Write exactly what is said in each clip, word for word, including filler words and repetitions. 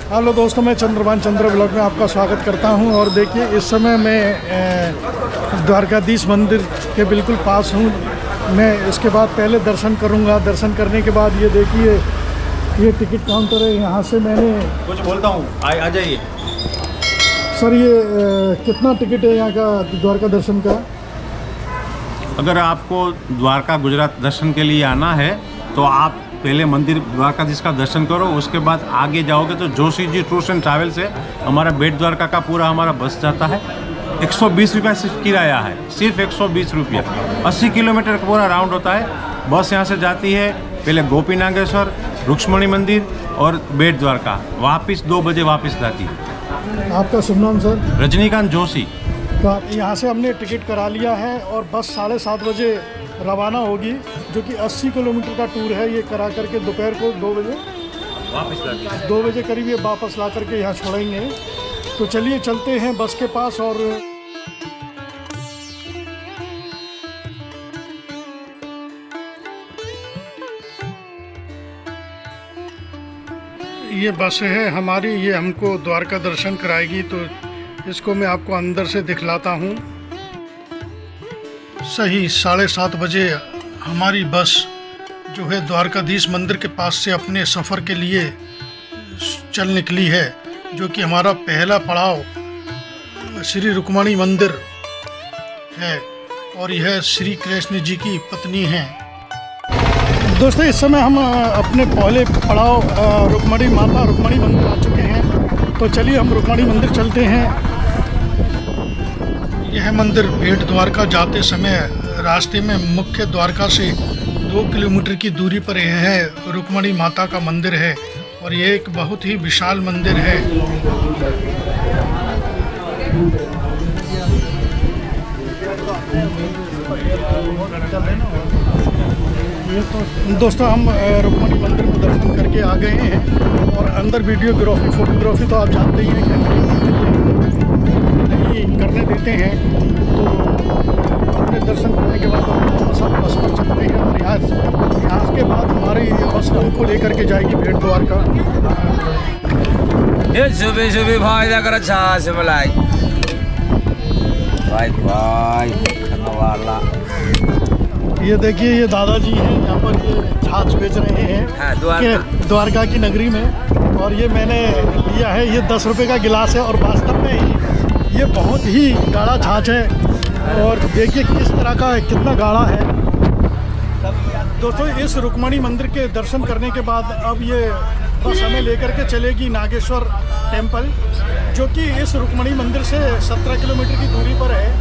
Hello दोस्तों, मैं चंद्रभान चंद्र blog में आपका स्वागत करता हूं। और देखिए, इस समय मैं द्वारकाधीश मंदिर के बिल्कुल पास हूं। मैं इसके बाद पहले दर्शन करूंगा। दर्शन करने के बाद ये देखिए, ये टिकट काउंटर है। यहां से मैंने कुछ बोलता हूं, आ जाइए सर। ये ए, कितना टिकट है यहाँ का द्वारका दर्शन का? अगर आपको द्वारका गुजरात दर्शन के लिए आना है तो आप पहले मंदिर द्वारकाधीश का दर्शन करो, उसके बाद आगे जाओगे तो Joshi ji Tours and Travel से हमारा बेट द्वारका का पूरा हमारा बस जाता है। एक सौ बीस रुपया सिर्फ किराया है, सिर्फ एक सौ बीस रुपया। अस्सी किलोमीटर का पूरा राउंड होता है। बस यहाँ से जाती है पहले गोपी नागेश्वर, रुक्ष्मणी मंदिर और बेट द्वारका, वापस दो बजे वापस जाती है। आपका शुभ नाम सर? रजनीकांत जोशी। तो आप यहाँ से हमने टिकट करा लिया है और बस साढ़े सात बजे रवाना होगी, जो कि अस्सी किलोमीटर का टूर है। ये करा करके दोपहर को दो बजे वापस ला दो बजे करीब ये वापस ला करके यहाँ छोड़ेंगे। तो चलिए चलते हैं बस के पास। और ये बस है हमारी, ये हमको द्वारका दर्शन कराएगी। तो इसको मैं आपको अंदर से दिखलाता हूँ। सही साढ़े सात बजे हमारी बस जो है द्वारकाधीश मंदिर के पास से अपने सफ़र के लिए चल निकली है, जो कि हमारा पहला पड़ाव श्री रुक्मणी मंदिर है और यह श्री कृष्ण जी की पत्नी हैं। दोस्तों, इस समय हम अपने पहले पड़ाव रुक्मणी माता रुक्मणी मंदिर आ चुके हैं। तो चलिए हम रुक्मणी मंदिर चलते हैं। यह मंदिर बेट द्वारका जाते समय रास्ते में मुख्य द्वारका से दो किलोमीटर की दूरी पर यह है रुक्मणी माता का मंदिर है और यह एक बहुत ही विशाल मंदिर है। दोस्तों, हम रुक्मणी मंदिर में दर्शन करके आ गए हैं और अंदर वीडियोग्राफी फोटोग्राफी तो आप जानते ही हैं नहीं करने देते हैं। तो अपने दर्शन करने के बाद हम सब बस पर चलते हैं और यहाँ यहाँ के बाद हमारी बस हमको लेकर के जाएगी बेट द्वारका। ये सुबह सुबह भाई जाकर अच्छा से बुलाई भाई भाई खाने वाला। ये देखिए, ये दादाजी हैं यहाँ पर, ये छाछ बेच रहे हैं। हाँ, द्वारका द्वारका की नगरी में। और ये मैंने लिया है, ये दस रुपये का गिलास है और वास्तव में ये बहुत ही गाढ़ा छाछ है। और देखिए किस तरह का है, कितना गाढ़ा है। दोस्तों, इस रुक्मणी मंदिर के दर्शन करने के बाद अब ये बस हमें लेकर के चलेगी नागेश्वर टेम्पल, जो कि इस रुक्मणी मंदिर से सत्रह किलोमीटर की दूरी पर है।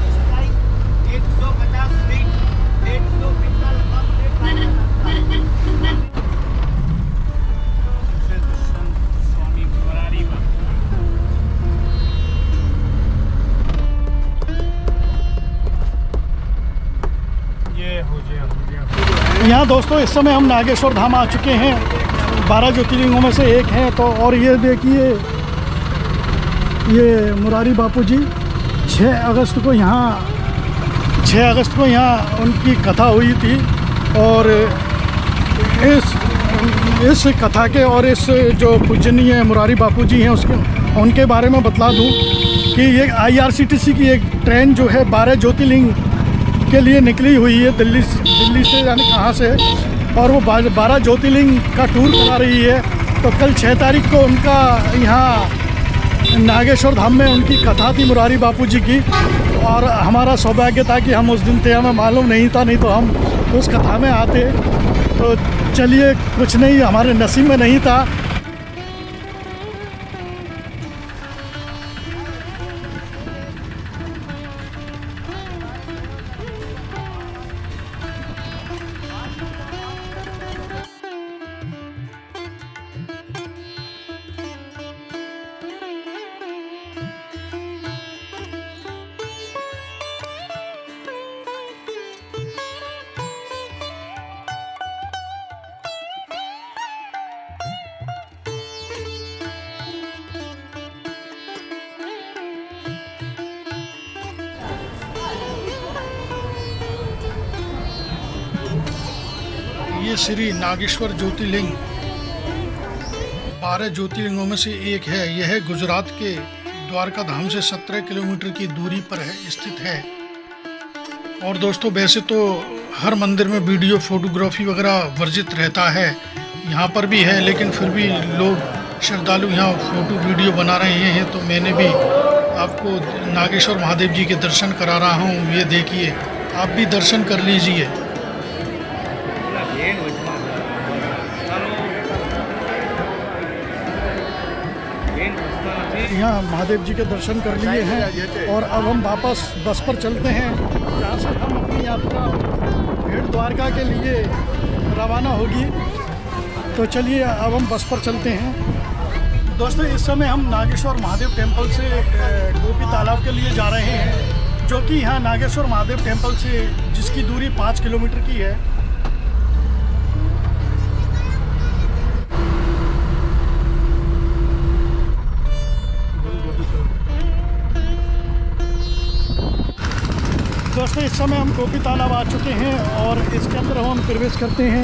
यहाँ दोस्तों, इस समय हम नागेश्वर धाम आ चुके हैं। बारह ज्योतिर्लिंगों में से एक है। तो और ये देखिए, ये मुरारी बापू जी छः अगस्त को यहाँ छः अगस्त को यहाँ उनकी कथा हुई थी। और इस इस कथा के और इस जो पूजनीय मुरारी बापू जी हैं उसके उनके बारे में बतला दूँ कि ये I R C T C की एक ट्रेन जो है बारह ज्योतिर्लिंग के लिए निकली हुई है, दिल्ली से दिल्ली से यानी कहाँ से, और वो बारह ज्योतिर्लिंग का टूर करा रही है। तो कल छः तारीख को उनका यहाँ नागेश्वर धाम में उनकी कथा थी मुरारी बापू जी की। और हमारा सौभाग्य था कि हम उस दिन थे, हमें मालूम नहीं था, नहीं तो हम उस कथा में आते। तो चलिए, कुछ नहीं, हमारे नसीब में नहीं था। ये श्री नागेश्वर ज्योतिर्लिंग बारह ज्योतिर्लिंगों में से एक है। यह गुजरात के द्वारका धाम से सत्रह किलोमीटर की दूरी पर है स्थित है। और दोस्तों वैसे तो हर मंदिर में वीडियो फोटोग्राफी वगैरह वर्जित रहता है, यहाँ पर भी है, लेकिन फिर भी लोग श्रद्धालु यहाँ फोटो वीडियो बना रहे हैं। तो मैंने भी आपको नागेश्वर महादेव जी के दर्शन करा रहा हूँ। ये देखिए, आप भी दर्शन कर लीजिए। यहाँ महादेव जी के दर्शन कर लिए हैं और अब हम वापस बस पर चलते हैं, जहाँ से हम अपनी यात्रा भेड़ द्वारका के लिए रवाना होगी। तो चलिए अब हम बस पर चलते हैं। दोस्तों इस समय हम नागेश्वर महादेव टेम्पल से गोपी तालाब के लिए जा रहे हैं, जो कि यहाँ नागेश्वर महादेव टेम्पल से जिसकी दूरी पाँच किलोमीटर की है। दोस्तों इस समय हम गोपी तालाब आ चुके हैं और इसके अंदर हम प्रवेश करते हैं।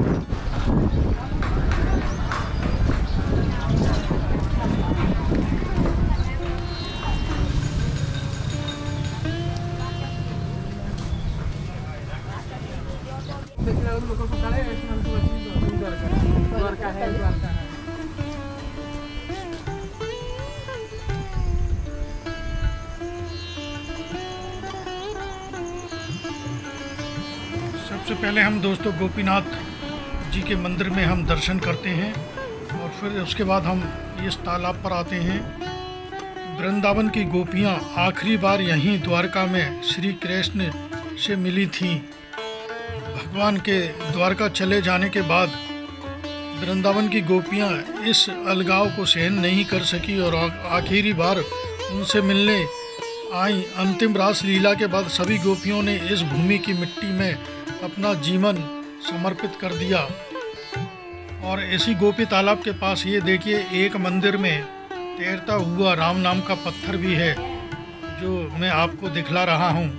सबसे पहले हम दोस्तों गोपीनाथ जी के मंदिर में हम दर्शन करते हैं और फिर उसके बाद हम इस तालाब पर आते हैं। वृंदावन की गोपियाँ आखिरी बार यहीं द्वारका में श्री कृष्ण से मिली थीं। भगवान के द्वारका चले जाने के बाद वृंदावन की गोपियाँ इस अलगाव को सहन नहीं कर सकी और आखिरी बार उनसे मिलने आई। अंतिम रास लीला के बाद सभी गोपियों ने इस भूमि की मिट्टी में अपना जीवन समर्पित कर दिया। और ऐसी गोपी तालाब के पास ये देखिए, एक मंदिर में तैरता हुआ राम नाम का पत्थर भी है, जो मैं आपको दिखला रहा हूँ।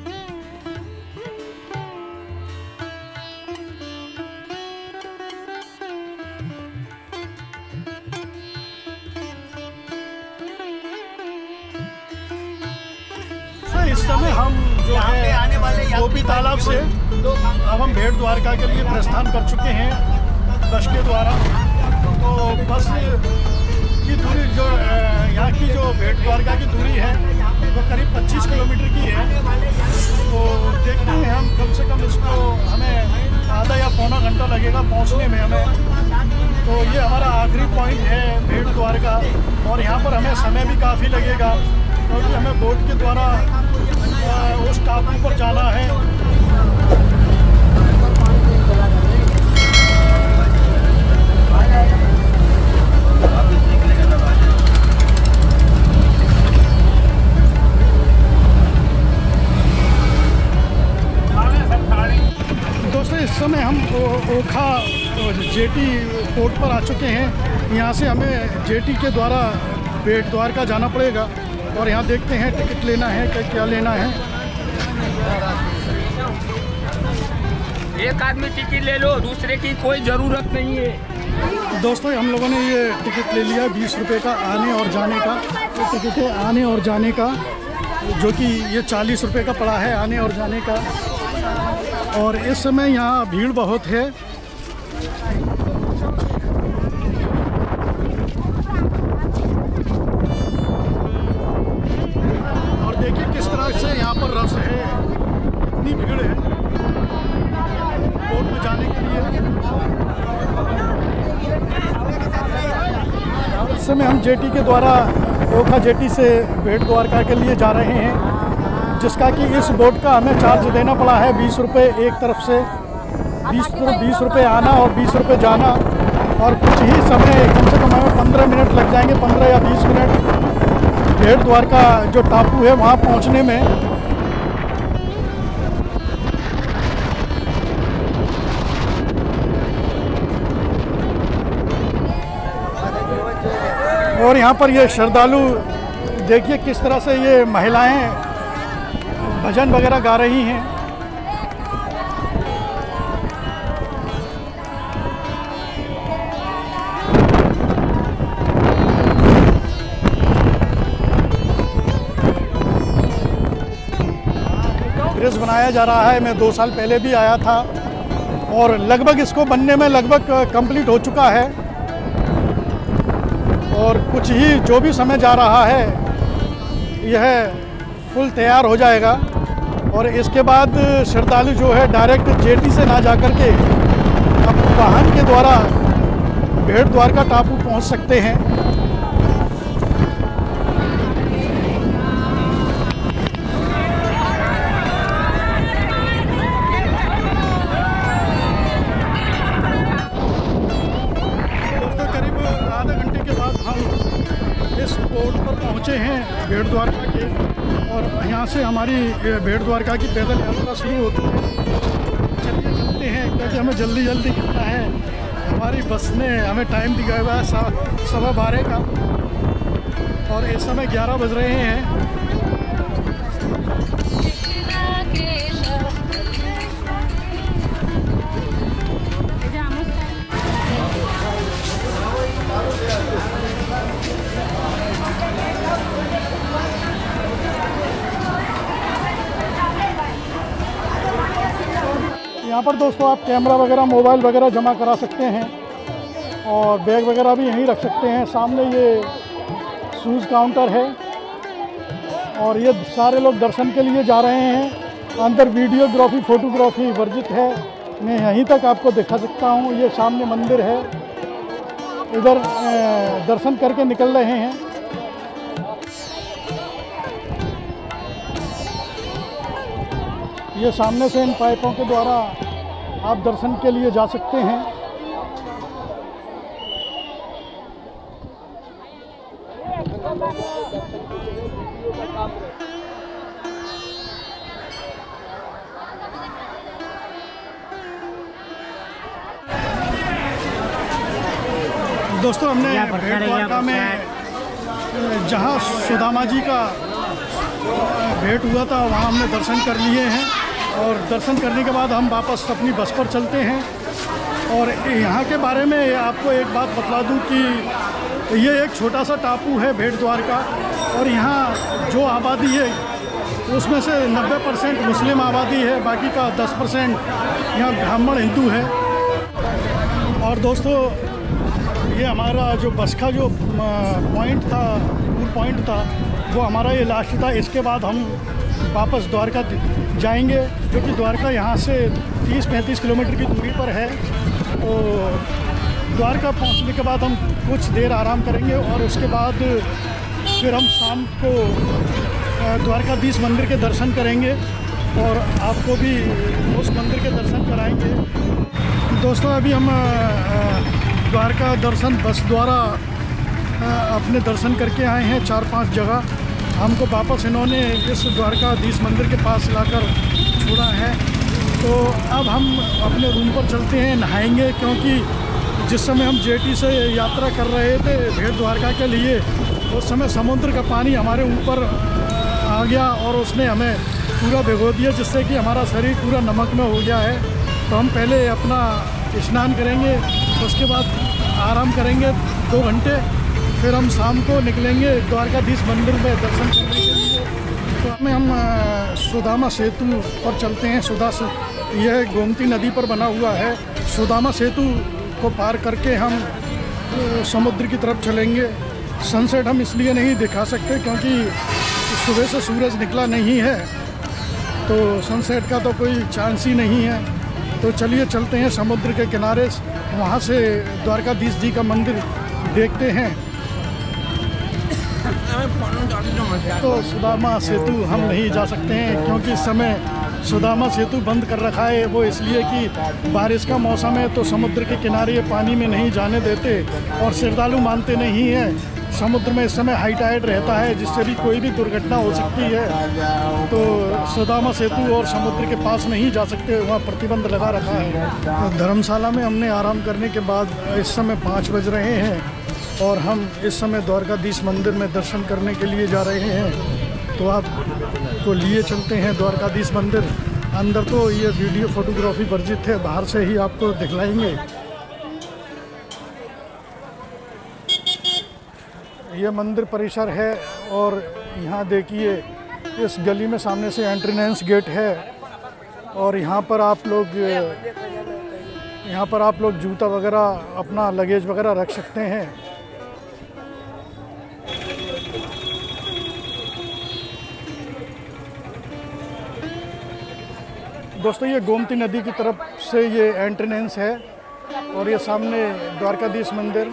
इस समय हम जो है आने वाले गोपी तालाब से अब हम भेड़ द्वारका के लिए प्रस्थान कर चुके हैं बस के द्वारा। तो बस की दूरी जो यहाँ की जो भेड़ द्वारका की दूरी है वो करीब पच्चीस किलोमीटर की है। तो देखते हैं हम, कम से कम इसको हमें आधा या पौना घंटा लगेगा पहुँचने में हमें। तो ये हमारा आखिरी पॉइंट है भेड़ द्वारका, और यहाँ पर हमें समय भी काफ़ी लगेगा क्योंकि हमें बोट के द्वारा उस टापू पर जाना है। दोस्तों इस समय हम ओखा जेटी पोर्ट पर आ चुके हैं। यहाँ से हमें जेटी के द्वारा भेड़ द्वारका जाना पड़ेगा और यहाँ देखते हैं टिकट लेना है क्या क्या लेना है। एक आदमी टिकट ले लो, दूसरे की कोई ज़रूरत नहीं है। दोस्तों हम लोगों ने ये टिकट ले लिया बीस रुपए का आने और जाने का। ये टिकट है आने और जाने का, जो कि ये चालीस रुपए का पड़ा है आने और जाने का। और इस समय यहाँ भीड़ बहुत है। और देखिए किस तरह से यहाँ पर रश है, इतनी भीड़ है बोट में जाने के लिए। इस समय हम जेटी के द्वारा ओखा जेटी से भेड़ द्वारका के लिए जा रहे हैं, जिसका कि इस बोट का हमें चार्ज देना पड़ा है बीस रुपये एक तरफ से। बीस बीस रुपये आना और बीस रुपये जाना, और कुछ ही समय, कम से कम हमें पंद्रह मिनट लग जाएंगे, पंद्रह या बीस मिनट भेड़ द्वारका जो टापू है वहाँ पहुँचने में। और यहाँ पर ये श्रद्धालु देखिए किस तरह से ये महिलाएं भजन वगैरह गा रही हैं। बनाया जा रहा है। मैं दो साल पहले भी आया था और लगभग इसको बनने में लगभग कंप्लीट हो चुका है और कुछ ही जो भी समय जा रहा है यह फुल तैयार हो जाएगा और इसके बाद श्रद्धालु जो है डायरेक्ट जेटी से ना जाकर के अब वाहन के द्वारा भेड़ द्वारका टापू पहुंच सकते हैं। दोस्तों करीब आधे घंटे के बाद हम इस पोर्ट पर पहुंचे हैं भेड़ द्वारका के और यहाँ से हमारी भेड़ द्वारका की पैदल यात्रा शुरू होती है। चलिए चलते हैं क्योंकि हमें जल्दी जल्दी करना है। हमारी बस ने हमें टाइम दिखाया हुआ है सवा बारह का और इस समय ग्यारह बज रहे हैं। यहाँ पर दोस्तों आप कैमरा वगैरह मोबाइल वगैरह जमा करा सकते हैं और बैग वगैरह भी यहीं रख सकते हैं। सामने ये शूज़ काउंटर है और ये सारे लोग दर्शन के लिए जा रहे हैं। अंदर वीडियोग्राफी फ़ोटोग्राफी वर्जित है। मैं यहीं तक आपको दिखा सकता हूँ। ये सामने मंदिर है, इधर दर्शन करके निकल रहे हैं। ये सामने से इन पाइपों के द्वारा आप दर्शन के लिए जा सकते हैं। दोस्तों हमने भेड़ द्वारका में जहाँ सुदामा जी का भेंट हुआ था वहाँ हमने दर्शन कर लिए हैं और दर्शन करने के बाद हम वापस अपनी बस पर चलते हैं। और यहाँ के बारे में आपको एक बात बतला दूँ कि ये एक छोटा सा टापू है भेड़ द्वारका और यहाँ जो आबादी है उसमें से नब्बे परसेंट मुस्लिम आबादी है, बाकी का दस परसेंट यहाँ ब्राह्मण हिंदू है। और दोस्तों ये हमारा जो बस का जो पॉइंट था, टूर पॉइंट था, वो हमारा ये लास्ट था। इसके बाद हम वापस द्वारका जाएंगे, जो कि द्वारका यहाँ से तीस पैंतीस किलोमीटर की दूरी पर है। तो द्वारका पहुँचने के बाद हम कुछ देर आराम करेंगे और उसके बाद फिर हम शाम को द्वारकाधीश मंदिर के दर्शन करेंगे और आपको भी उस मंदिर के दर्शन कराएंगे। दोस्तों अभी हम द्वारका दर्शन बस द्वारा अपने दर्शन करके आए हैं चार पांच जगह। हमको वापस इन्होंने इस द्वारकाधीश मंदिर के पास लाकर छोड़ा है। तो अब हम अपने रूम पर चलते हैं, नहाएंगे, क्योंकि जिस समय हम जेटी से यात्रा कर रहे थे भेड़ द्वारका के लिए उस समय समुद्र का पानी हमारे ऊपर आ गया और उसने हमें पूरा भिगो दिया, जिससे कि हमारा शरीर पूरा नमक में हो गया है। तो हम पहले अपना स्नान करेंगे, उसके बाद आराम करेंगे दो घंटे, फिर हम शाम को निकलेंगे द्वारकाधीश मंदिर में दर्शन करने के लिए। तो हमें हम सुदामा सेतु पर चलते हैं। सुदा से यह गोमती नदी पर बना हुआ है। सुदामा सेतु को पार करके हम समुद्र की तरफ चलेंगे। सनसेट हम इसलिए नहीं दिखा सकते क्योंकि सुबह से सूरज निकला नहीं है, तो सनसेट का तो कोई चांस ही नहीं है। तो चलिए चलते हैं समुद्र के किनारे, वहाँ से द्वारकाधीश जी का मंदिर देखते हैं। तो सुदामा सेतु हम नहीं जा सकते हैं क्योंकि इस समय सुदामा सेतु बंद कर रखा है। वो इसलिए कि बारिश का मौसम है तो समुद्र के किनारे पानी में नहीं जाने देते और श्रद्धालु मानते नहीं हैं। समुद्र में इस समय हाई टाइड रहता है, जिससे भी कोई भी दुर्घटना हो सकती है। तो सुदामा सेतु और समुद्र के पास नहीं जा सकते, वहाँ प्रतिबंध लगा रखा है। धर्मशाला में हमने आराम करने के बाद इस समय पाँच बज रहे हैं और हम इस समय द्वारकाधीश मंदिर में दर्शन करने के लिए जा रहे हैं। तो आप को लिए चलते हैं द्वारकाधीश मंदिर। अंदर तो ये वीडियो फोटोग्राफी वर्जित है, बाहर से ही आपको दिखलाएंगे। ये मंदिर परिसर है और यहाँ देखिए इस गली में सामने से एंट्रेंस गेट है और यहाँ पर आप लोग यहाँ पर आप लोग जूता वगैरह अपना लगेज वगैरह रख सकते हैं। दोस्तों ये गोमती नदी की तरफ से ये एंट्रेंस है और ये सामने द्वारकाधीश मंदिर।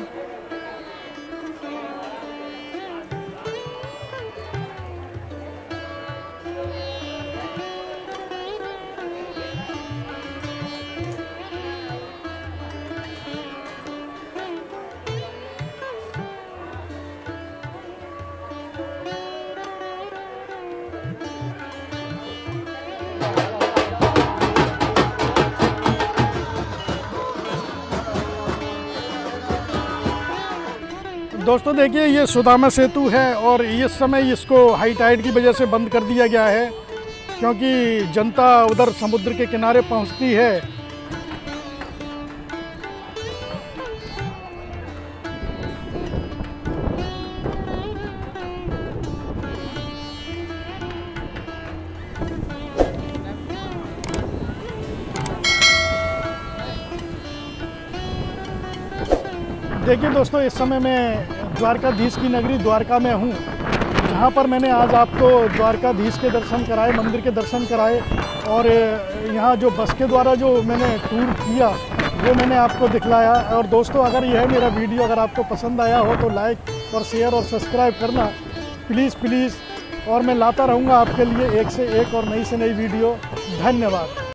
दोस्तों देखिए ये सुदामा सेतु है और इस समय इसको हाई टाइड की वजह से बंद कर दिया गया है क्योंकि जनता उधर समुद्र के किनारे पहुंचती है। देखिए दोस्तों इस समय मैं द्वारकाधीश की नगरी द्वारका में हूँ, जहाँ पर मैंने आज आपको द्वारकाधीश के दर्शन कराए, मंदिर के दर्शन कराए और यहाँ जो बस के द्वारा जो मैंने टूर किया वो मैंने आपको दिखलाया। और दोस्तों अगर यह मेरा वीडियो अगर आपको पसंद आया हो तो लाइक और शेयर और सब्सक्राइब करना प्लीज़ प्लीज़, और मैं लाता रहूँगा आपके लिए एक से एक और नई से नई वीडियो। धन्यवाद।